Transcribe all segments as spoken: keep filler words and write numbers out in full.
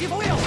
Aqui vou eu!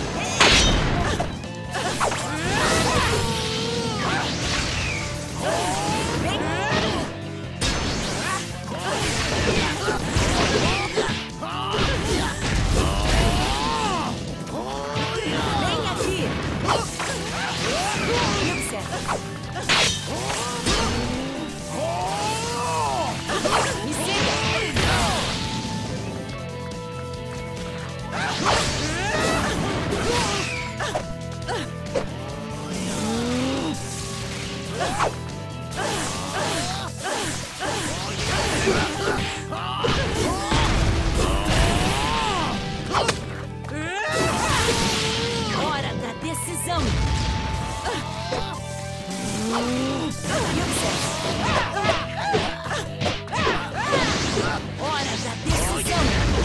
Hora da decisão. Hora da decisão.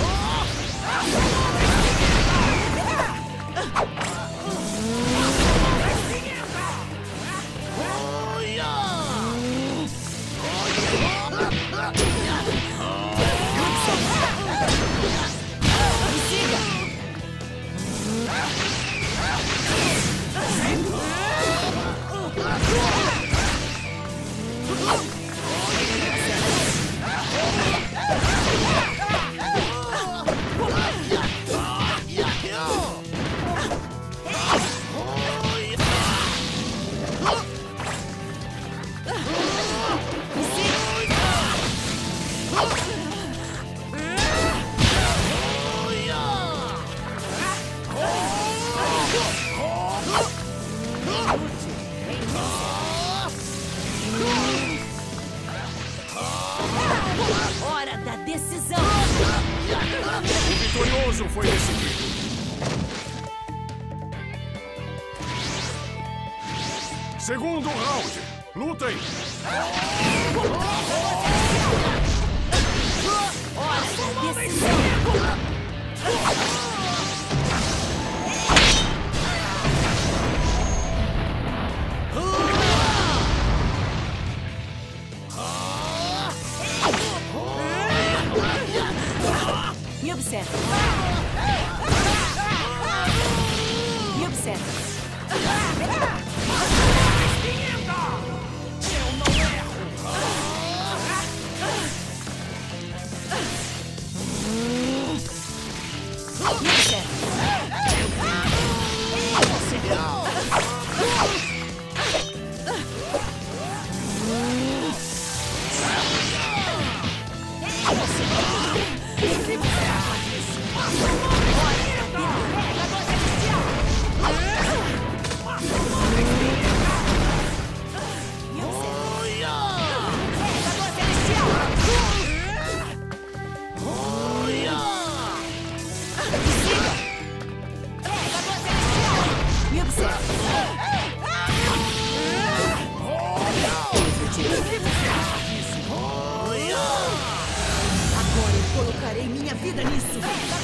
Hora da decisão. O vitorioso foi decidido. Segundo round. Lutem. Hora da decisão. Me observa. Me observa. Eu não erro! Me observa. Me observa. Agora eu colocarei minha vida nisso.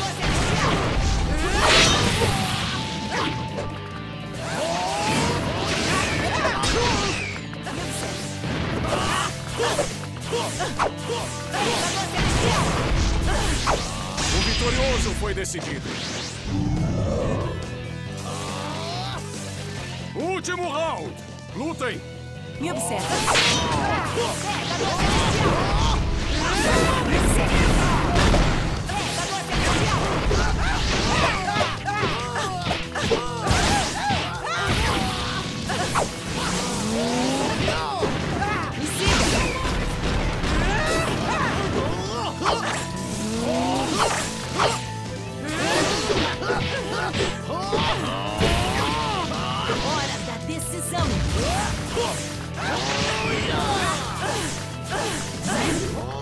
O vitorioso foi decidido. Último round. Lutem. Me observa. Hora da decisão.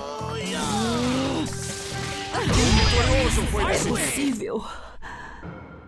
O vitorioso foi É decidido. possível.